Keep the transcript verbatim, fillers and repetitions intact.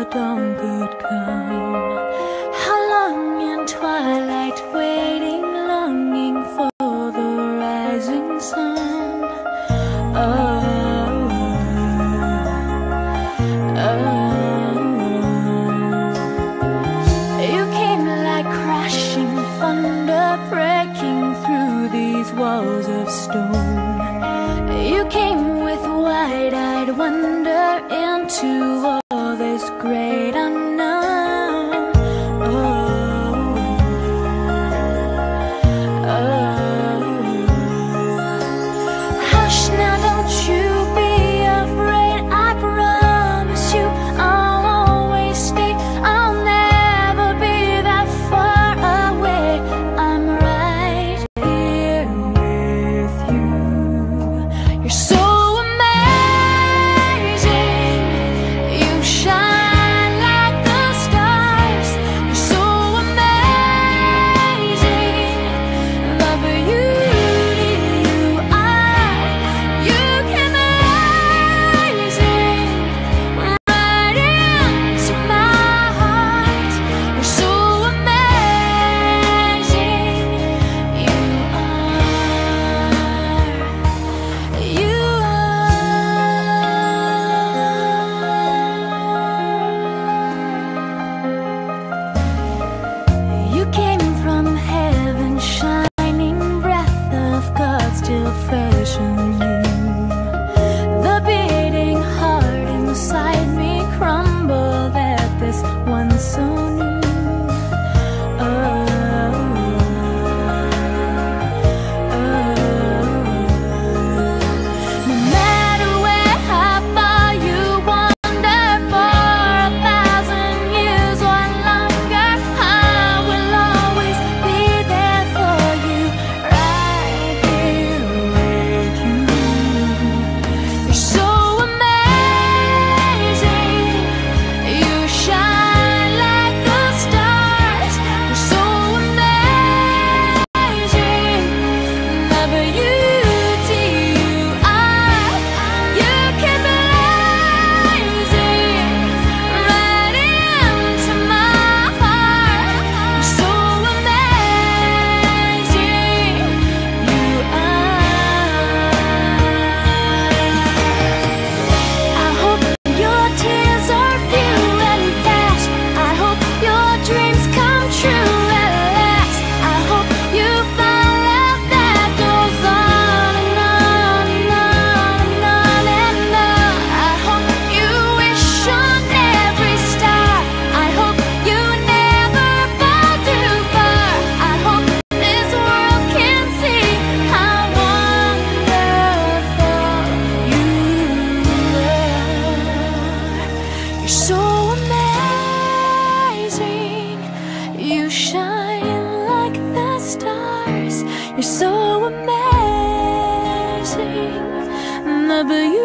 the dawn could come. How long in twilight, waiting, longing for the rising sun. Oh, oh. You came like crashing thunder, breaking through these walls of stone. You came with wide-eyed wonder into all this great unknown. Oh, oh. Hush now, don't you be afraid. I promise you I'll always stay. I'll never be that far away. I'm right here with you. You're so fresh and new. The beating heart inside me crumbled at this one so new. Oh, oh. No matter where, how far you wander, for a thousand years or longer, I will always be there for you, right here. So amazing, you shine like the stars. You're so amazing, the beauty.